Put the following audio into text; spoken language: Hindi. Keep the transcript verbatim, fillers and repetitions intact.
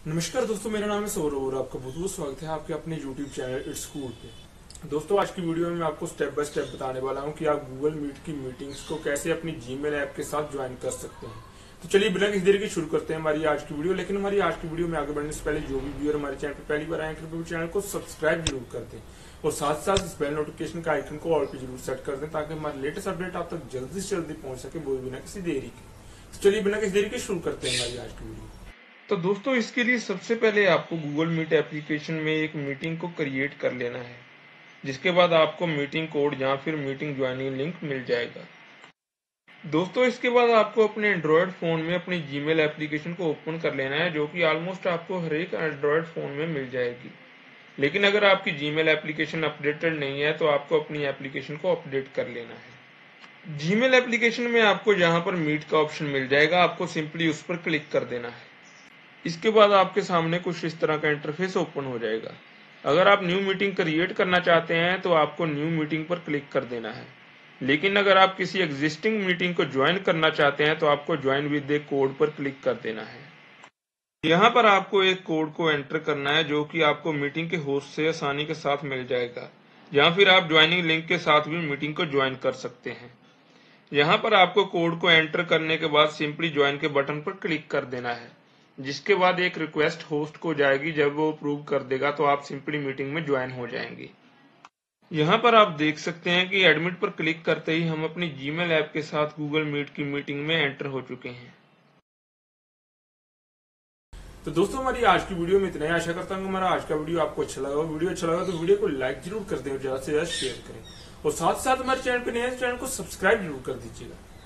नमस्कार दोस्तों, मेरा नाम है सौरभ और आपका बहुत बहुत स्वागत है आपके अपने यूट्यूब चैनल इट्स कूल पे। दोस्तों, आज की वीडियो में मैं आपको स्टेप बाय स्टेप बताने वाला हूं कि आप गूगल मीट की मीटिंग्स को कैसे अपनी जीमेल ऐप के साथ ज्वाइन कर सकते हैं। तो चलिए बिना किसी देरी के शुरू करते हैं हमारी आज की वीडियो। लेकिन हमारी आज की वीडियो में आगे बढ़ने से पहले जो भी व्यूअर हमारे चैनल पर पहली बार आए कृपया चैनल को सब्सक्राइब जरूर कर दें और साथ साथ इस बेल नोटिफिकेशन का आइकन को ऑल पे जरूर सेट कर दें ताकि हमारे लेटेस्ट अपडेट आप तक जल्दी से जल्दी पहुंच सके, वो बिना किसी देरी के। तो चलिए बिना किसी देरी के शुरू करते हैं हमारी आज की वीडियो। तो दोस्तों, इसके लिए सबसे पहले आपको गूगल मीट एप्लीकेशन में एक मीटिंग को क्रिएट कर लेना है, जिसके बाद आपको मीटिंग कोड या फिर मीटिंग ज्वाइनिंग लिंक मिल जाएगा। दोस्तों, इसके बाद आपको अपने एंड्रॉयड फ़ोन में अपनी जीमेल एप्लीकेशन को ओपन कर लेना है, जो कि ऑलमोस्ट आपको हर एक एंड्रॉयड फ़ोन में मिल जाएगी। लेकिन अगर आपकी जीमेल एप्लीकेशन अपडेटेड नहीं है तो आपको अपनी एप्लीकेशन को अपडेट कर लेना है। जीमेल एप्लीकेशन में आपको जहां पर मीट का ऑप्शन मिल जाएगा, आपको सिंपली उस पर क्लिक कर देना है। इसके बाद आपके सामने कुछ इस तरह का इंटरफेस ओपन हो जाएगा। अगर आप न्यू मीटिंग क्रिएट करना चाहते हैं तो आपको न्यू मीटिंग पर क्लिक कर देना है। लेकिन अगर आप किसी एग्जिस्टिंग मीटिंग को ज्वाइन करना चाहते हैं तो आपको ज्वाइन विद ए कोड पर क्लिक कर देना है। यहाँ पर आपको एक कोड को एंटर करना है, जो कि आपको मीटिंग के होस्ट से आसानी के साथ मिल जाएगा, या फिर आप ज्वाइनिंग लिंक के साथ भी मीटिंग को ज्वाइन कर सकते हैं। यहाँ पर आपको कोड को एंटर करने के बाद सिंपली ज्वाइन के बटन पर क्लिक कर देना है, जिसके बाद एक रिक्वेस्ट होस्ट को जाएगी। जब वो अप्रूव कर देगा तो आप सिंपली मीटिंग में ज्वाइन हो जाएंगे। यहाँ पर आप देख सकते हैं कि एडमिट पर क्लिक करते ही हम अपनी जीमेल ऐप के साथ गूगल मीट की मीटिंग में एंटर हो चुके हैं। तो दोस्तों, हमारी आज की वीडियो में इतना ही। आशा करता हूँ कि हमारा आज का वीडियो आपको अच्छा लगा। वीडियो अच्छा लगा तो वीडियो को लाइक जरूर कर दें और ज्यादा से ज्यादा शेयर करें और साथ साथ हमारे चैनल पर नए हैं तो चैनल को सब्सक्राइब जरूर कर दीजिएगा।